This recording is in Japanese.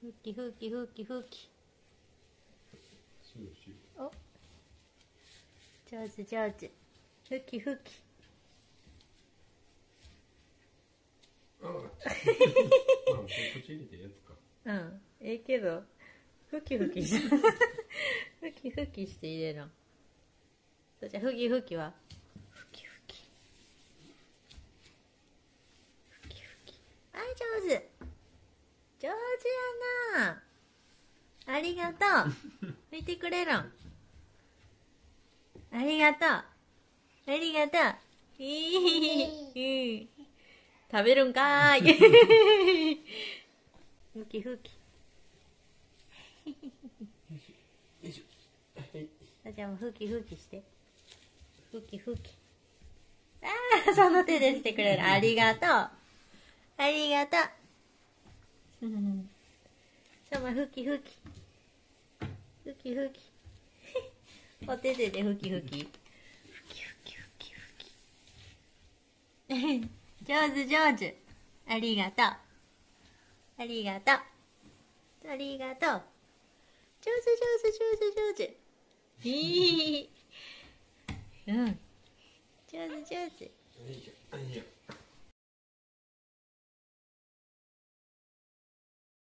ふきふきふきふき。お、上手上手。ふきふき。 ああ、こっち入れてやつか。 うん、けどふきふきしふきふきして入れるの。そじゃふきふきはふきふきふきふき。あ、上手上手やな。ありがとう。拭いてくれるん。ありがとう。ありがとう。食べるんかーい。ふきふき。 よいしょ。はい。 じゃあもうふきふきして。ふきふき。ああ、その手でしてくれる。ありがとう。ありがとう。さまふきふき。ふきふき。お手手でふきふき。ふきふきふきふき。上手上手。ありがとう。ありがとう。ありがとう。上手上手上手上手。うん。上手上手。 よいしょ。よいしょ。